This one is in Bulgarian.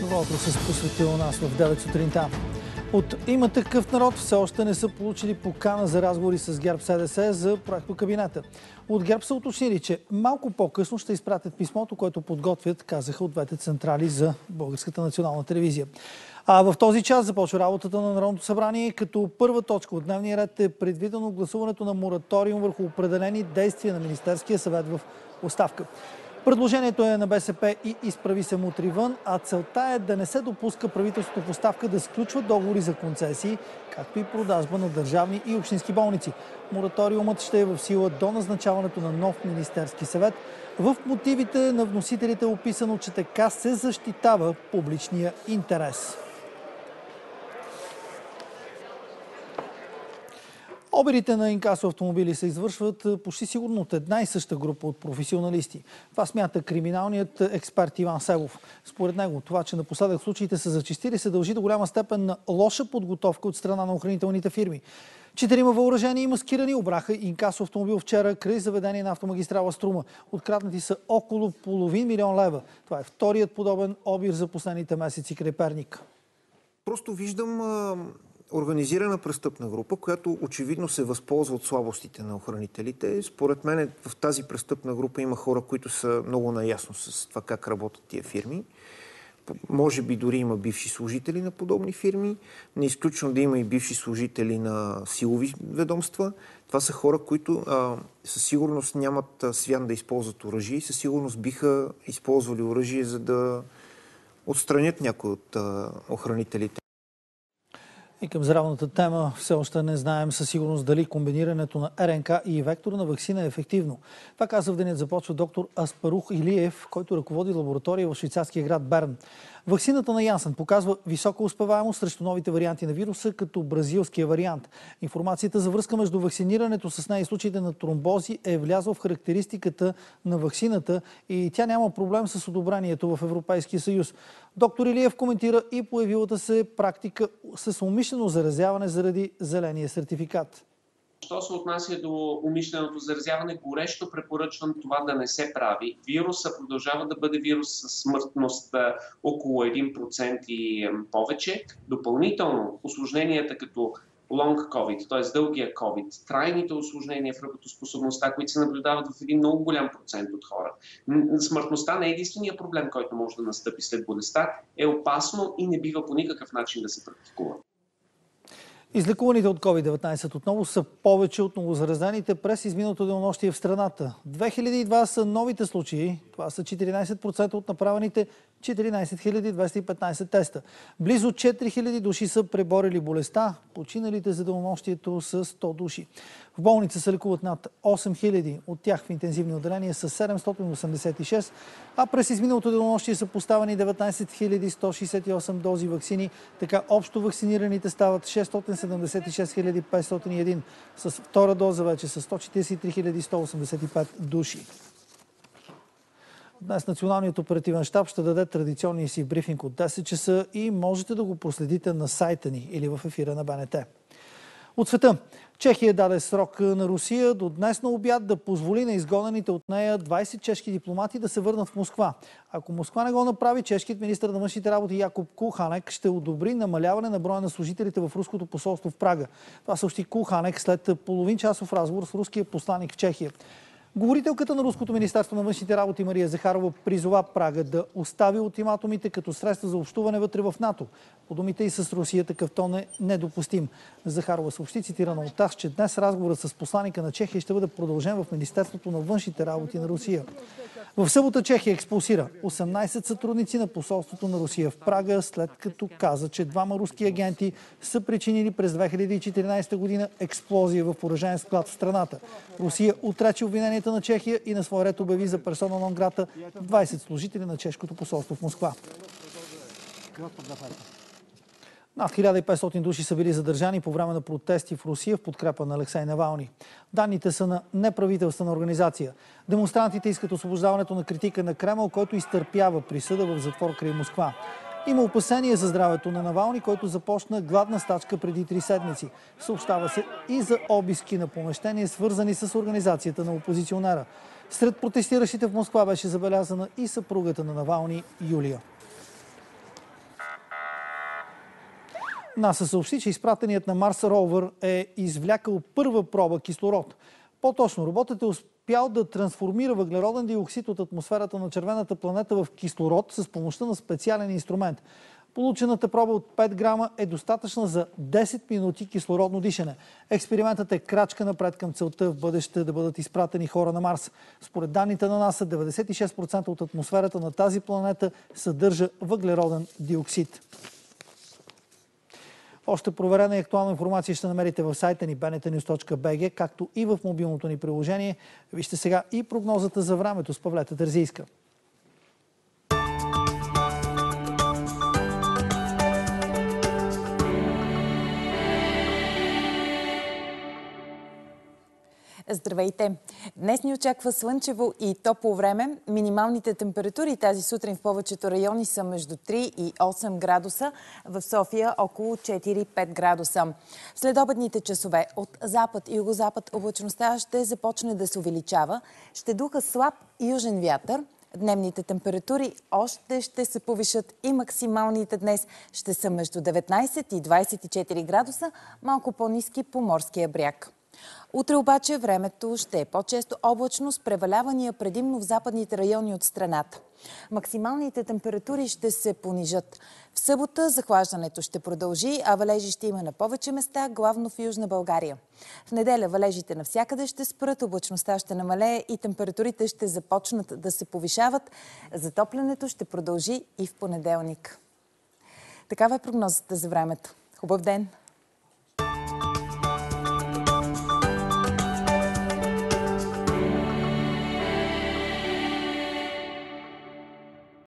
Добро утро с посветил нас в 9 сутринта. От Има такъв народ все още не са получили покана за разговори с ГЕРБ-СДС за проектокабинета. От ГЕРБ са уточнили, че малко по-късно ще изпратят писмото, което подготвят, казаха от двете централи за Българската национална телевизия. А в този час започва работата на Народното събрание, като първа точка от дневния ред е предвидено гласуването на мораториум върху определени действия на Министерския съвет в оставка. Предложението е на БСП и Изправи се мутри вън, а целта е да не се допуска правителството в оставка да сключва договори за концесии, както и продажба на държавни и общински болници. Мораториумът ще е в сила до назначаването на нов Министерски съвет. В мотивите на вносителите е описано, че така се защитава публичния интерес. Обирите на инкасо автомобили се извършват почти сигурно от една и съща група от професионалисти. Това смята криминалният експерт Иван Себов. Според него, това, че напоследък случаите са зачестили, се дължи до голяма степен на лоша подготовка от страна на охранителните фирми. 4 въоръжени и маскирани обраха инкасо автомобил вчера край заведение на автомагистрала Струма. Откраднати са около половин милион лева. Това е вторият подобен обир за последните месеци край Перник. Просто виждам организирана престъпна група, която очевидно се възползва от слабостите на охранителите. Според мен в тази престъпна група има хора, които са много наясно с това как работят тия фирми. Може би дори има бивши служители на подобни фирми. Не изключвам да има и бивши служители на силови ведомства. Това са хора, които със сигурност нямат свян да използват оръжие и със сигурност биха използвали оръжие, за да отстранят някои от охранителите. И към здравната тема все още не знаем със сигурност дали комбинирането на РНК и векторна ваксина е ефективно. Това каза в денят започва доктор Аспарух Илиев, който ръководи лаборатория в швейцарския град Берн. Ваксината на Янсен показва висока успеваемост срещу новите варианти на вируса, като бразилския вариант. Информацията за връзка между вакцинирането с нея и случаите на тромбози е влязла в характеристиката на ваксината и тя няма проблем с одобрението в Европейския съюз. Доктор Илиев коментира и появилата се практика с умишлено заразяване заради зеления сертификат. Що се отнася до умишленото заразяване, горещо препоръчвам това да не се прави. Вируса продължава да бъде вирус с смъртност около 1% и повече. Допълнително усложненията като long COVID, т.е. дългия COVID, трайните усложнения в работоспособността, които се наблюдават в един много голям процент от хора. Смъртността не е единствения проблем, който може да настъпи след болестта, е опасно и не бива по никакъв начин да се практикува. Излекуваните от COVID-19 отново са повече от новозаразените през изминалото денонощие в страната. 2002 са новите случаи. Това са 14% от направените 14 215 теста. Близо 4000 души са преборили болестта. Починалите за денонощието са 100 души. В болница се лекуват над 8000. От тях в интензивни отделения са 786, а през изминалото денонощие са поставени 19 168 дози ваксини. Така общо вакцинираните стават 676 501. С втора доза вече са 143 185 души. Днес Националният оперативен щаб ще даде традиционния си брифинг от 10 часа и можете да го проследите на сайта ни или в ефира на БНТ. От света. Чехия даде срок на Русия до днес на обяд да позволи на изгонените от нея 20 чешки дипломати да се върнат в Москва. Ако Москва не го направи, чешкият министър на външните работи Якоб Кулханек ще одобри намаляване на броя на служителите в руското посолство в Прага. Това съобщи Кулханек след половинчасов разговор с руския посланик в Чехия. Говорителката на Руското министерство на външните работи Мария Захарова призова Прага да остави ултиматумите като средства за общуване вътре в НАТО. По думите и с Русия такъв тон е недопустим. Захарова съобщи, цитирана от ТАСС, че днес разговорът с посланика на Чехия ще бъде продължен в Министерството на външните работи на Русия. В събота Чехия експулсира 18 сътрудници на посолството на Русия в Прага, след като каза, че 2 руски агенти са причинили през 2014 година експлозия в оръжаен склад в страната. Русия отрече обвиненията на Чехия и на свой ред обяви за персона нон грата 20 служители на чешкото посолство в Москва. Над 1500 души са били задържани по време на протести в Русия в подкрепа на Алексей Навални. Данните са на неправителствена организация. Демонстрантите искат освобождаването на критика на Кремъл, който изтърпява присъда в затвор край Москва. Има опасение за здравето на Навални, който започна гладна стачка преди 3 седмици. Съобщава се и за обиски на помещения, свързани с организацията на опозиционера. Сред протестиращите в Москва беше забелязана и съпругата на Навални Юлия. НАСА съобщи, че изпратеният на Марс ровър е извлякал първа проба кислород. По-точно, роботът е успял да трансформира въглероден диоксид от атмосферата на червената планета в кислород с помощта на специален инструмент. Получената проба от 5 грама е достатъчна за 10 минути кислородно дишане. Експериментът е крачка напред към целта в бъдеще да бъдат изпратени хора на Марс. Според данните на НАСА, 96% от атмосферата на тази планета съдържа въглероден диоксид. Още проверена и актуална информация ще намерите в сайта ни bntnews.bg, както и в мобилното ни приложение. Вижте сега и прогнозата за времето с Павлета Терзийска. Здравейте! Днес ни очаква слънчево и топло време. Минималните температури тази сутрин в повечето райони са между 3 и 8 градуса. В София около 4-5 градуса. В следобедните часове от запад и югозапад облачността ще започне да се увеличава. Ще духа слаб южен вятър. Дневните температури още ще се повишат и максималните днес ще са между 19 и 24 градуса, малко по-ниски по морския бряг. Утре обаче времето ще е по-често облачно с превалявания предимно в западните райони от страната. Максималните температури ще се понижат. В събота захлаждането ще продължи, а валежи ще има на повече места, главно в Южна България. В неделя валежите навсякъде ще спрат, облачността ще намалее и температурите ще започнат да се повишават. Затоплянето ще продължи и в понеделник. Такава е прогнозата за времето. Хубав ден!